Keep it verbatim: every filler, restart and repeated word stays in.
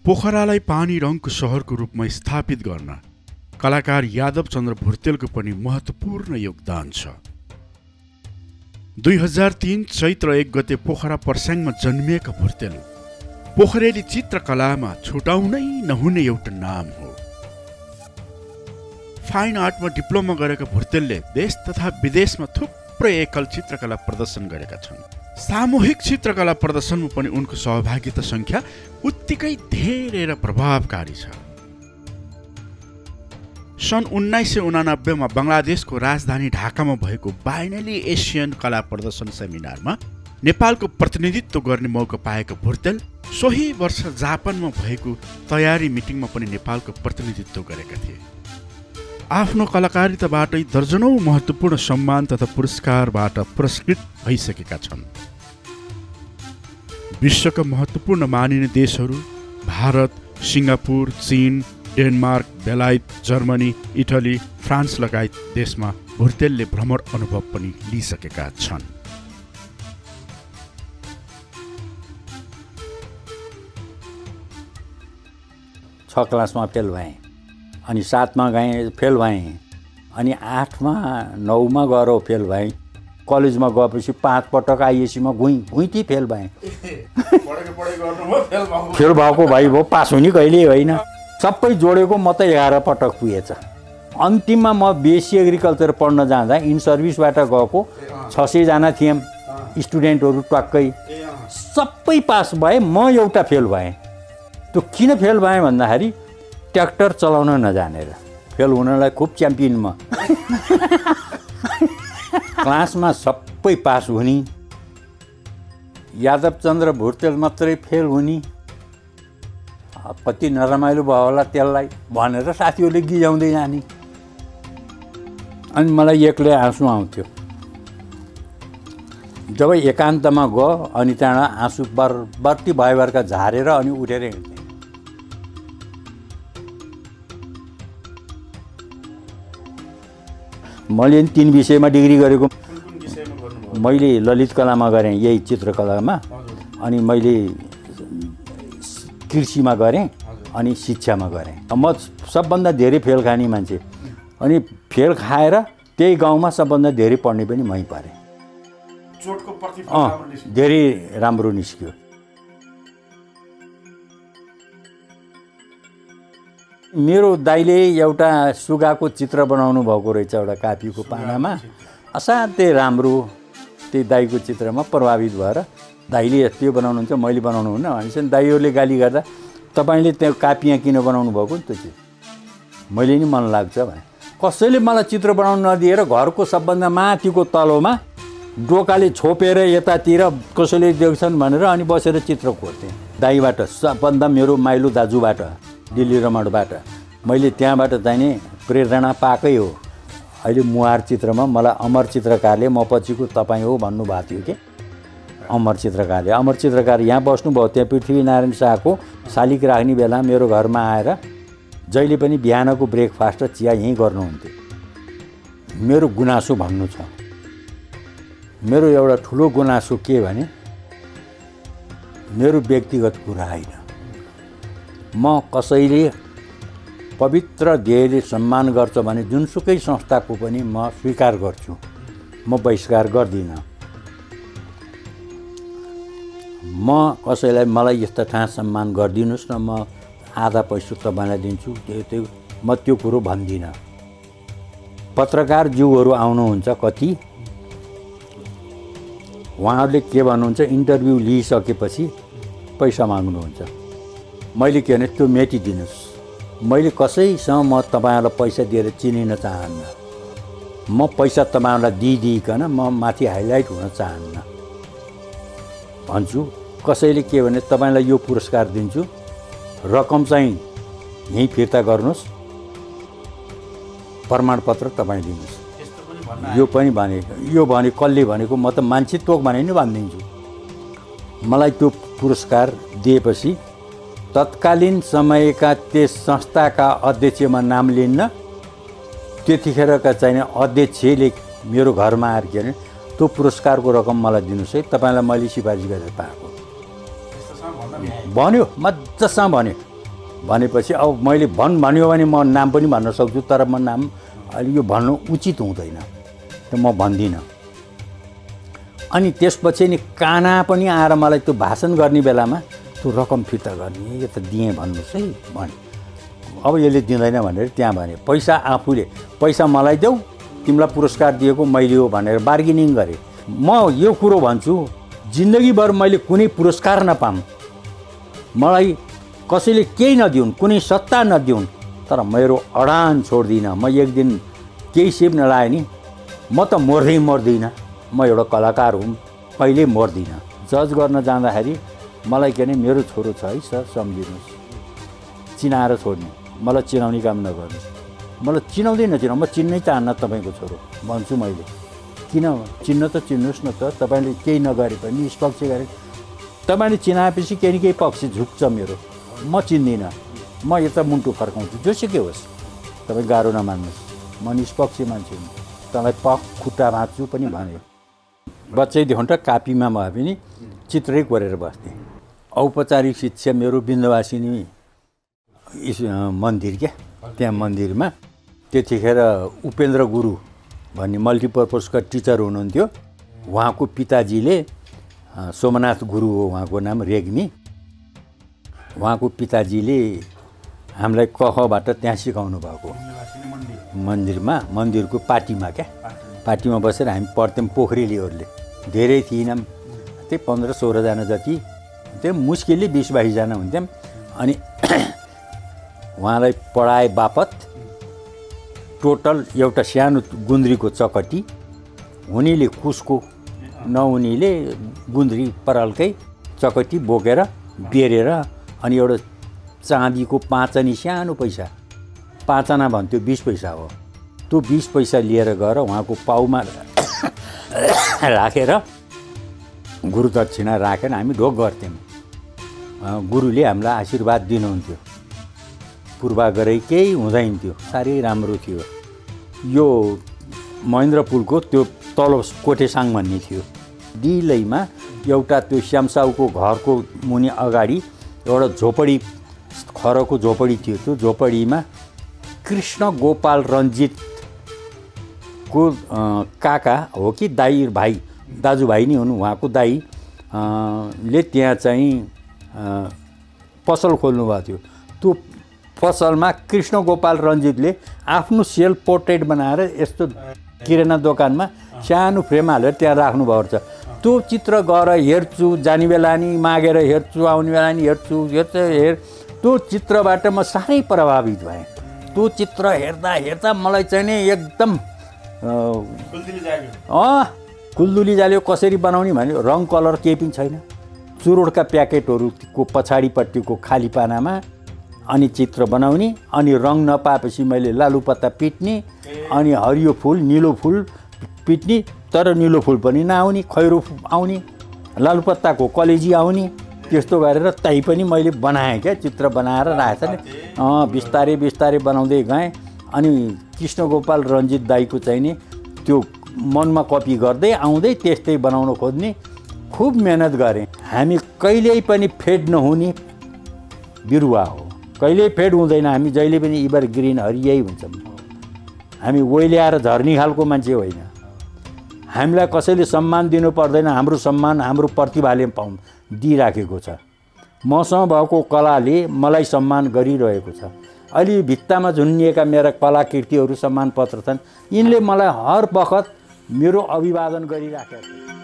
पोखरालाई पानी रङको सहरको रूपमा स्थापित गर्न कलाकार यादव चन्द्र भुर्तेलको पनि महत्त्वपूर्ण योगदान छ। दुई हजार तीन चैत्र एक गते पोखरा पर्स्याङमा जन्मिएका भुर्तेल पोखरेली चित्रकलामा छुटाउनै नहुने एउटा नाम हो। फाइन आर्टमा डिप्लोमा गरेका भुर्तेलले देश तथा विदेशमा थुप्रै एकल चित्रकला प्रदर्शन गरेका छन्। सामूहिक चित्रकला प्रदर्शनमा पनि उनको सहभागिता सङ्ख्या उत्तिकै धेरै र प्रभावकारी छ। सन् उन्नाइस सय उनानब्बेमा बङ्गलादेशको राजधानी ढाकामा भएको बाइनली एसियन कला प्रदर्शन सेमिनारमा नेपालको प्रतिनिधित्व गर्ने मौका पाएका भुर्तेल सोही वर्ष जापानमा भएको तयारी मिटिङमा पनि नेपालको प्रतिनिधित्व गरेका थिए। आफ्नो कलाकारिताबाटै दर्जनौं महत्त्वपूर्ण सम्मान तथा पुरस्कारबाट पुरस्कृत भइसकेका छन्। विश्वका महत्त्वपूर्ण मानिने देशहरू भारत, सिङ्गापुर, चीन, डेनमार्क, बेलायत, जर्मनी, इटली, फ्रान्स लगायत देशमा भुर्तेलले भ्रमण अनुभव पनि लिइसकेका छन्। छ क्लासमा फेल भएँ, अनि सातमा गएँ फेल भएँ, अनि आठमा नौमा गएर फेल भएँ। कलेजमा गएपछि पाँच पटक आइएसीमा घुइँ घुइँती फेल भएँ। फेल भएको भाइ भयो, पास हुने कहिले होइन। सबै जोडेको म त एघार पटक पुगेछ। अन्तिममा म बिएससी एग्रिकल्चर पढ्न जाँदा इन सर्भिसबाट गएको छ सयजना थियौँ स्टुडेन्टहरू ट्वाक्कै, सबै पास भए, म एउटा फेल भएँ। त्यो किन फेल भएँ भन्दाखेरि ट्र्याक्टर चलाउन नजानेर फेल हुनलाई खुब च्याम्पियन म। क्लासमा सबै पास हुने, यादव चन्द्र भुर्तेल मात्रै फेल हुने, कति नरमाइलो भयो होला त्यसलाई भनेर साथीहरूले गिजाउँदै जाने। अनि मलाई एक्लै आँसु आउँथ्यो। जब एकान्तमा गयो अनि त्यहाँबाट आँसु बर्ती भयभरका झारेर अनि उठेर हिँड्थेँ। मैले तीन विषयमा डिग्री गरेको। मैले ललित कलामा गरेँ, यही चित्रकलामा, अनि मैले कृषिमा गरेँ, अनि शिक्षामा गरेँ। म सबभन्दा धेरै फेल खाने मान्छे, अनि फेल खाएर त्यही गाउँमा सबभन्दा धेरै पढ्ने पनि मै परेँ। अँ धेरै राम्रो निस्क्यो। मेरो दाइले एउटा सुगाको चित्र बनाउनु भएको रहेछ एउटा कापीको पानामा, असाध्यै राम्रो। त्यही दाइको चित्रमा प्रभावित भएर दाइले त्यो बनाउनुहुन्छ, मैले बनाउनु हुन्न भनेपछि दाइहरूले गाली गर्दा तपाईँले त्यो कापी यहाँ किन बनाउनु भएको नि त्यो चित्र? मैले नि मन लाग्छ भने कसैले मलाई चित्र बनाउनु नदिएर घरको सबभन्दा माथिको तलोमा डोकाले छोपेर यतातिर कसैले देख्छन् भनेर अनि बसेर चित्र कोर्थेँ। दाइबाट सबभन्दा मेरो माइलो दाजुबाट, दिल्ली रमणबाट मैले त्यहाँबाट चाहिने प्रेरणा पाएकै हो। अहिले मुहार चित्रमा मलाई अमर चित्रकारले म पछिको तपाईँ हो भन्नुभएको थियो कि अमर चित्रकारले। अमर चित्रकार यहाँ बस्नुभयो, त्यहाँ पृथ्वीनारायण शाहको शालिग राख्ने बेला मेरो घरमा आएर जहिले पनि बिहानको ब्रेकफास्ट र चिया यहीँ गर्नुहुन्थ्यो। मेरो गुनासो भन्नु छ, मेरो एउटा ठुलो गुनासो के भने मेरो व्यक्तिगत कुरा होइन। म कसैले पवित्र ध्येयले सम्मान गर्छ भने जुनसुकै संस्थाको पनि म स्वीकार गर्छु, म बहिष्कार गर्दिनँ। म कसैलाई मलाई यस्ता ठाँ सम्मान गरिदिनुहोस् न, म आधा पैसा तपाईँलाई दिन्छु, त्यो त्यो म त्यो कुरो भन्दिनँ। पत्रकार ज्यूहरू आउनुहुन्छ कति, उहाँहरूले के भन्नुहुन्छ, इन्टरभ्यू लिइसकेपछि पैसा माग्नुहुन्छ। मैले के भने त्यो मेटिदिनुहोस्, मैले कसैसँग म तपाईँहरूलाई पैसा दिएर चिनिन चाहन्न। म पैसा तपाईँहरूलाई दिइदिइकन म माथि हाइलाइट हुन चाहन्न भन्छु। कसैले के भने तपाईँलाई यो पुरस्कार दिन्छु, रकम चाहिँ यहीँ फिर्ता गर्नुहोस्, प्रमाणपत्र तपाईँ दिनुहोस्। यो पनि भने यो भने कसले भनेको, म त मान्छे तोक भने नि भनिदिन्छु। मलाई त्यो पुरस्कार दिएपछि तत्कालीन समयका त्यस संस्थाका अध्यक्षमा नाम लिन्न, त्यतिखेरका चाहिने अध्यक्षले मेरो घरमा आएर के भने त्यो पुरस्कारको रकम मलाई दिनुहोस् है, तपाईँलाई मैले सिफारिस गरेर पाएको भन्यो। मजासँग भन्यो। भनेपछि अब मैले भन् भन्यो भने म नाम पनि भन्न सक्छु, तर म नाम अहिले यो भन्नु उचित हुँदैन, त म भन्दिनँ। अनि त्यसपछि नि काना पनि आएर मलाई त्यो भाषण गर्ने बेलामा त्यो रकम फिर्ता गर्ने, यो त दिएँ भन्नुहोस् है भने। अब यसले दिँदैन भनेर त्यहाँ भने पैसा आफूले पैसा मलाई देऊ, तिमीलाई पुरस्कार दिएको मैले हो भनेर बार्गेनिङ गरेँ। म यो कुरो भन्छु, जिन्दगीभर मैले कुनै पुरस्कार नपाऊँ, मलाई कसैले केही नदिउन्, कुनै सत्ता नदिउन्, तर मेरो अडान छोड्दिनँ। म एक दिन केही सिप नलाएँ नि, म त मर्दै मर्दिनँ, म एउटा कलाकार हुँ, कहिल्यै मर्दिनँ। जज गर्न जाँदाखेरि मलाई के भने मेरो छोरो छ है सर, सम्झिनुहोस्, चिनाएर छोड्ने, मलाई चिनाउने काम नगर्नु, मलाई चिनाउँदै नचिनाउँ, म चिन्नै चाहन्न तपाईँको छोरो भन्छु मैले। किन चिन्न त चिन्नुहोस् न त, तपाईँले केही नगरे पनि निष्पक्ष गरे, तपाईँले चिनाएपछि केही न केही पक्ष झुक्छ मेरो, म चिन्दिनँ, म यता मुन्टु फर्काउँछु, जोसुकै होस्, तपाईँ गाह्रो नमान्नुहोस्, म निष्पक्ष मान्छे हुँ, तपाईँलाई पख खुट्टा भाँच्छु पनि भन्यो। बच्चैदेखि त कापीमा भए पनि चित्रै कोरेर बस्थेँ। औपचारिक शिक्षा मेरो विन्ध्यवासिनी मन्दिर क्या, त्यहाँ मन्दिरमा त्यतिखेर उपेन्द्र गुरु भन्ने मल्टिपर्पजका टिचर हुनुहुन्थ्यो। उहाँको पिताजीले सोमनाथ गुरु हो उहाँको नाम, रेग्मी। उहाँको पिताजीले हामीलाई कखबाट त्यहाँ सिकाउनु भएको मन्दिरमा, मन्दिरको पार्टीमा क्या, पार्टीमा बसेर हामी पढ्थ्यौँ पोखरेलीहरूले, धेरै थिएनौँ, त्यही पन्ध्र सोह्रजना जति, त्यो मुस्किलले बिस बाइसजना हुन्थ्यौँ। अनि उहाँलाई पढाए बापत टोटल एउटा सानो गुन्द्रीको चकटी, हुनेले कुसको नहुनेले गुन्द्री परालकै चकटी बोकेर बेरेर, अनि एउटा चाँदीको पाँच आनी सानो पैसा, पाँच आना भन्थ्यो बिस पैसा हो, त्यो बिस पैसा लिएर गएर उहाँको पाउमा राखेर गुरुदक्षिणा राखेर हामी ढोक गर्थ्यौँ। गुरुले हामीलाई आशीर्वाद दिनुहुन्थ्यो, पूर्वा गरे केही हुँदैन थियो, साह्रै राम्रो थियो। यो महेन्द्र पुलको त्यो तल कोटेसाङ भन्ने थियो, डिलैमा एउटा त्यो श्यामसाउको घरको मुनि अगाडि एउटा झोपडी, खरको झोपडी थियो। त्यो झोपडीमा कृष्ण गोपाल रञ्जितको काका हो कि दाइ भाइ, दाजुभाइ नै हुनु, उहाँको दाइ ले त्यहाँ चाहिँ पसल खोल्नुभएको थियो। त्यो पसलमा कृष्ण गोपाल रञ्जितले आफ्नो सेल्फ पोर्ट्रेट बनाएर यस्तो किराना दोकानमा सानो फ्रेम हालेर त्यहाँ राख्नुभएको छ। त्यो चित्र गएर हेर्छु, जाने बेला नि मागेर हेर्छु, आउने बेला नि हेर्छु, हेर्छ हेर त्यो चित्रबाट म साह्रै प्रभावित भएँ। त्यो चित्र हेर्दा हेर्दा मलाई चाहिँ नि एकदम अँ कुलदुली जाल्यो। कसरी बनाउने भने रङ कलर केही पनि छैन, चुरोटका प्याकेटहरूको पछाडिपट्टिको खाली पानामा अनि चित्र बनाउने, अनि रङ नपाएपछि मैले लालु पत्ता पिट्ने, अनि हरियो फुल निलो फुल पिट्ने, तर निलो फुल पनि नआउने, खैरो आउने, लालु पत्ताको कलेजी आउने, त्यस्तो गरेर तै पनि मैले बनाएँ क्या, चित्र बनाएर राखेको नि। अँ बिस्तारै बिस्तारै बनाउँदै गएँ। अनि कृष्ण गोपाल रञ्जित दाईको चाहिँ नि त्यो मनमा कपी गर्दै आउँदै त्यस्तै बनाउन खोज्ने, खुब मेहनत गरेँ। हामी कहिल्यै पनि फेड नहुने बिरुवा हो, कहिल्यै फेड हुँदैन, हामी जहिले पनि इभर ग्रिन हरियै हुन्छौँ। हामी ओइल्याएर झर्ने खालको मान्छे होइन। हामीलाई कसैले सम्मान दिनु पर्दैन, हाम्रो सम्मान हाम्रो प्रतिभाले पाउँ दिइराखेको छ। मसँग भएको कलाले मलाई सम्मान गरिरहेको छ। अहिले भित्तामा झुन्निएका मेरा कलाकृतिहरू सम्मान पत्र छन्, यिनले मलाई हर बखत मेरो अभिवादन गरिराखेको छ।